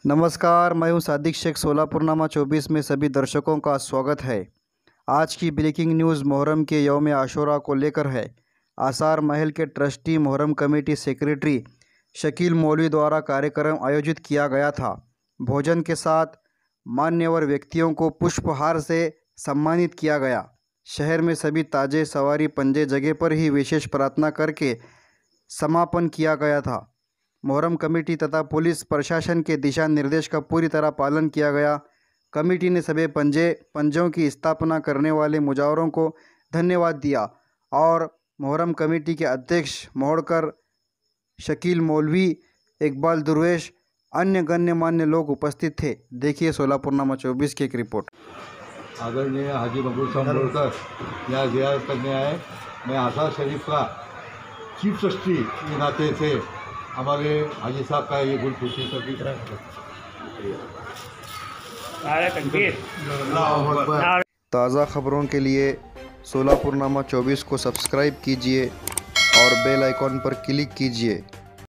नमस्कार, मैं हूं सादिक शेख। सोलापुरनामा 24 में सभी दर्शकों का स्वागत है। आज की ब्रेकिंग न्यूज़ मुहर्रम के यौम आशूरा को लेकर है। आसार महल के trustee Muharram committee secretary Shakeel Maulvi द्वारा कार्यक्रम आयोजित किया गया था। भोजन के साथ मान्यवर व्यक्तियों को पुष्पहार से सम्मानित किया गया। शहर में सभी ताजे सवारी पंजे जगह पर ही विशेष प्रार्थना करके समापन किया गया था। मुहर्रम कमेटी तथा पुलिस प्रशासन के दिशा निर्देश का पूरी तरह पालन किया गया। कमेटी ने सभी पंजों की स्थापना करने वाले मुजावरों को धन्यवाद दिया और मुहर्रम कमेटी के अध्यक्ष मोहड़कर शकील मौलवी, इकबाल दुर्वेश, अन्य गण्यमान्य लोग उपस्थित थे। देखिए सोलापुरनामा 24 की एक रिपोर्ट। आदरणीय हाजी मकबूल साहब मोड़कर यहाँ ज़ियारत करने आए। मैं आसार शरीफ का चीफ ट्रस्टी के नाते से हमारे हाजी साहब का ये गुल खुशी सभी ताज़ा खबरों के लिए सोलापुरनामा 24 को सब्सक्राइब कीजिए और बेल आइकॉन पर क्लिक कीजिए।